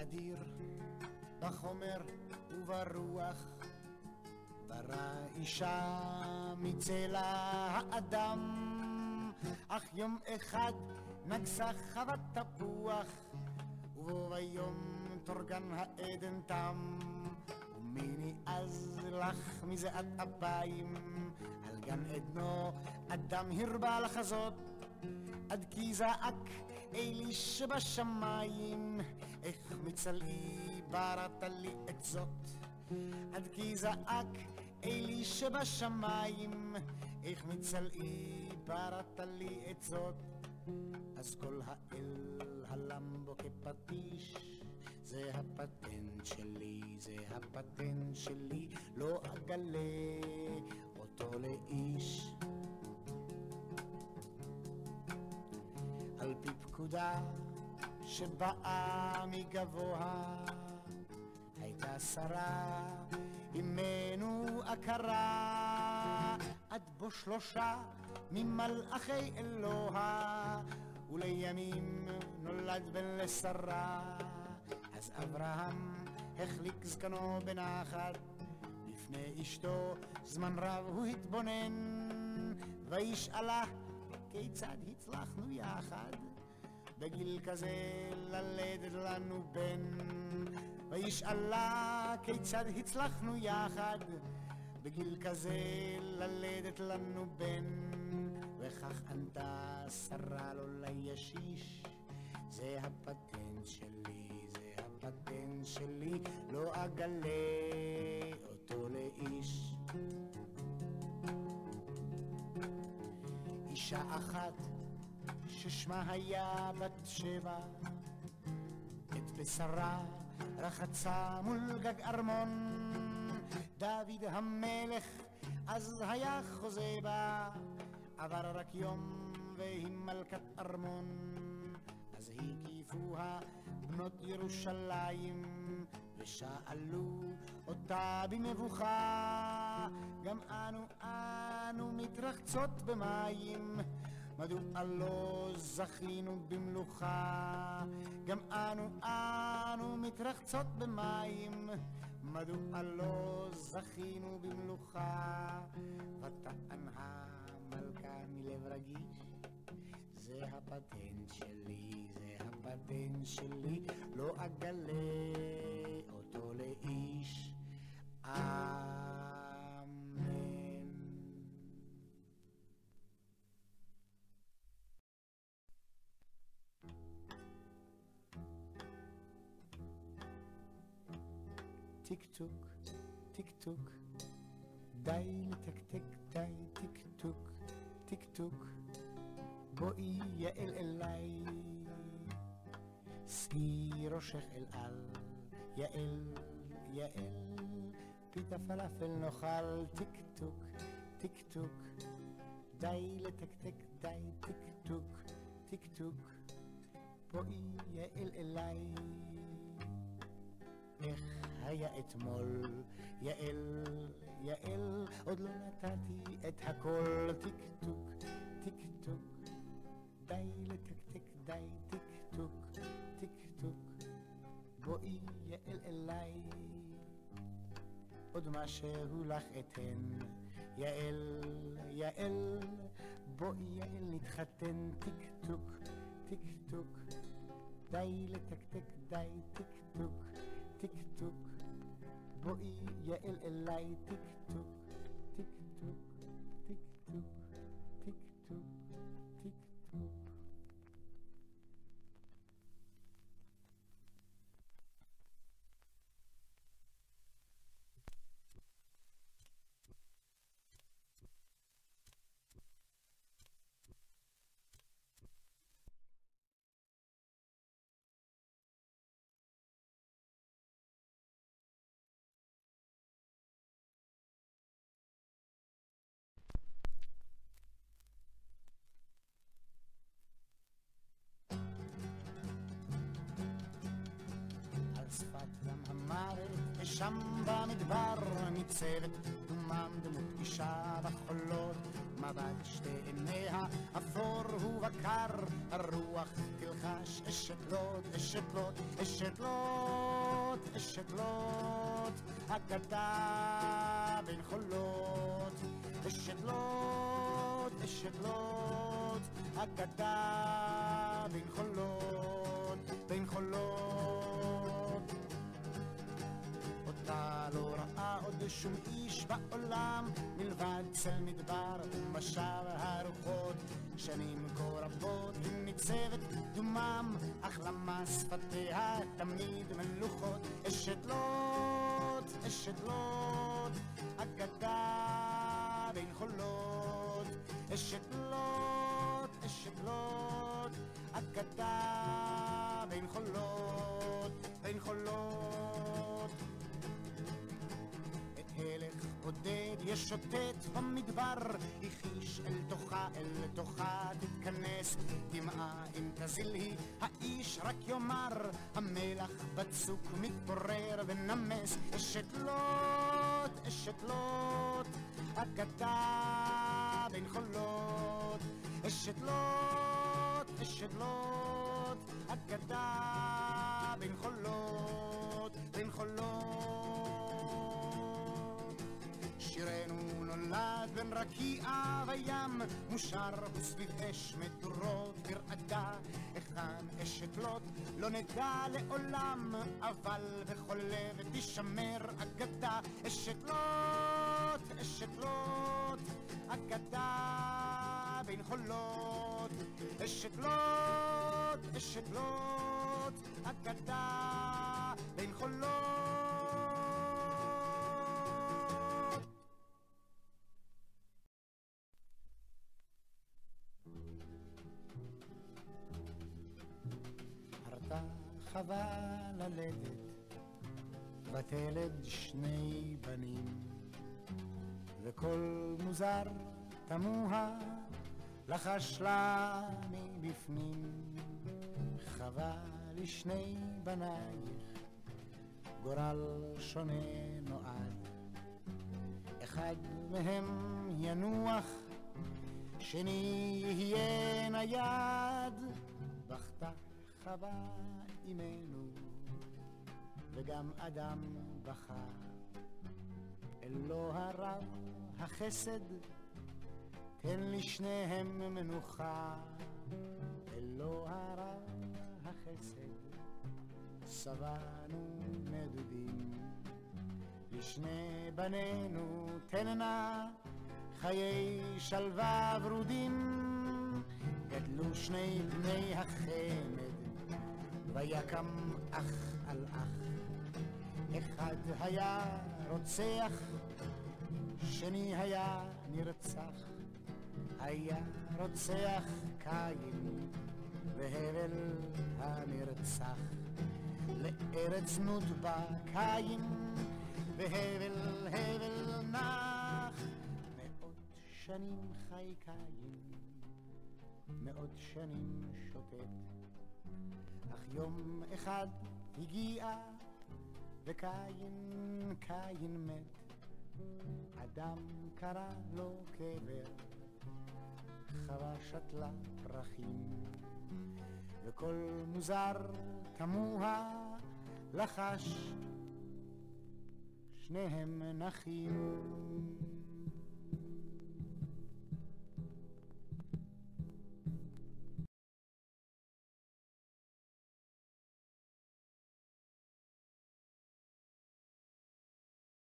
אדיר בחומר וברוח, ברא אישה מצלע האדם, אך יום אחד נגסה חוות תפוח, ובו ביום תורגן העדן תם, ומיני אז לך מזיעת אפיים, על גן עדנו אדם הרבה לחזות, עד כי זעק אלי שבשמיים, איך מצלעי בראת לי את זאת. עד כי זעק אלי שבשמיים, איך מצלעי בראת לי את זאת. אז כל האל הלם בו כפטיש, זה הפטנט שלי, זה הפטנט שלי, לא אגלה אותו לאיש. על פי פקודה שבאה מגבוה, הייתה שרה אימנו עקרה, עד בו 3 ממלאכי אלוה, ולימים נולד בן לשרה. אז אברהם החליק זקנו בנחת, לפני אשתו זמן רב הוא התבונן, וישאלה כיצד הצלחנו יחד בגיל כזה ללדת לנו בן. וישאלה כיצד הצלחנו יחד בגיל כזה ללדת לנו בן. וכך ענתה שרה לו לישיש, זה הפטנט שלי, זה הפטנט שלי, לא אגלה אותו לאיש. אישה אחת ששמה היה בת 7, את בשרה רחצה מול גג ארמון. דוד המלך אז היה חוזה בה, עבר רק יום והיא מלכת ארמון. אז הקיפוה בנות ירושלים ושאלו אותה במבוכה, גם אנו מתרחצות במים, מדוע לא זכינו במלוכה? גם אנו מתרחצות במים, מדוע לא זכינו במלוכה? וטען המלכה מלב רגיש, זה הפטנט שלי, זה הפטנט שלי, לא אגלה אותו לאיש. אמן. טיק טוק, טיק טוק, די לתקתק, די טיק טוק, טיק טוק, בואי יעל אליי, סקי ראשך אל על, יעל, יעל, פיתה פלאפל נאכל. טיק טוק, טיק טוק, די לתקתק, די טיק טוק, טיק טוק, בואי יעל אליי. איך היה אתמול, יעל, יעל, עוד לא נתתי את הכל. טיק טוק, טיק טוק, די לתקתק, די טיק טוק, טיק טוק, בואי יעל אליי. עוד משהו לך אתן, יעל, יעל, בואי יעל נתחתן. טיק טוק, טיק טוק, די לתקתק, די טיק טוק, טיק טוק, בואי יעל אליי. טיק טוק, טיק טוק, טיק טוק, טיק טוק, טיק טוק. שפת ים המוות ושם במדבר ניצבת דומם דמות אישה בחולות, מבט שתי עיניה אפור ובקר, הרוח תלחש אשת לוד, אשת לוד, אשת לוד, אשת לוד, אגדה בין חולות, אשת לוד, אשת לוד, אגדה בין חולות, בין חולות. אותה לא ראה עוד שום איש בעולם מלבד צל מדבר ומשב הרוחות, שנים כה רבות היא ניצבת דומם, אך למה שפתיה תמיד מלוכות. אשת לוד, אשת לוד, אגדה בין חולות, אשת לוד, אשת לוד, אגדה בין חולות, בין חולות. את הלך עודד ישוטט במדבר, יחיש אל תוכה תתכנס דמעה אם תזיל האיש רק יאמר, המלח בצוק מתפורר ונמס. אשת לוד, אשת לוד, אגדה בין חולות, אשת לוד, אשת לוד, אגדה בין חולות, בין חולות. שירנו נולד בין רקיע וים, מושר וסביב אש מדורות ברעדה, היכן אשת לוד לא נדע לעולם, אבל בכל לב תשמר אגדה. אשת לוד, אשת לוד, אגדה בין חולות, אשת לוד, אשת לוד, אגדה בין חולות. הרתה חווה ללדת, ותלד שני בנים, וכל מוזר תמוה לחש לה מבפנים. חווה לשני בנייך גורל שונה נועד, אחד מהם ינוח, שני יהיה נייד. בכתה חווה אימנו, וגם אדם בכה, אלוה הרב החסד תן לשניהם מנוחה. אלוה הרב החסד שבענו נדודים, לשני בנינו תננה חיי שלווה ורודים. גדלו שני בני החמד ויקם אח על אח, אחד היה רוצח, שני היה נרצח. היה רוצח קין והבל הנרצח, לארץ נודבה קין והבל הבל נח. מאות שנים חי קין, מאות שנים שוטט, אך יום אחד הגיע וקין מת. אדם קרא לו קבר, חווה שתלה פרחים, וכל מוזר תמוה לחש שניהם נחים.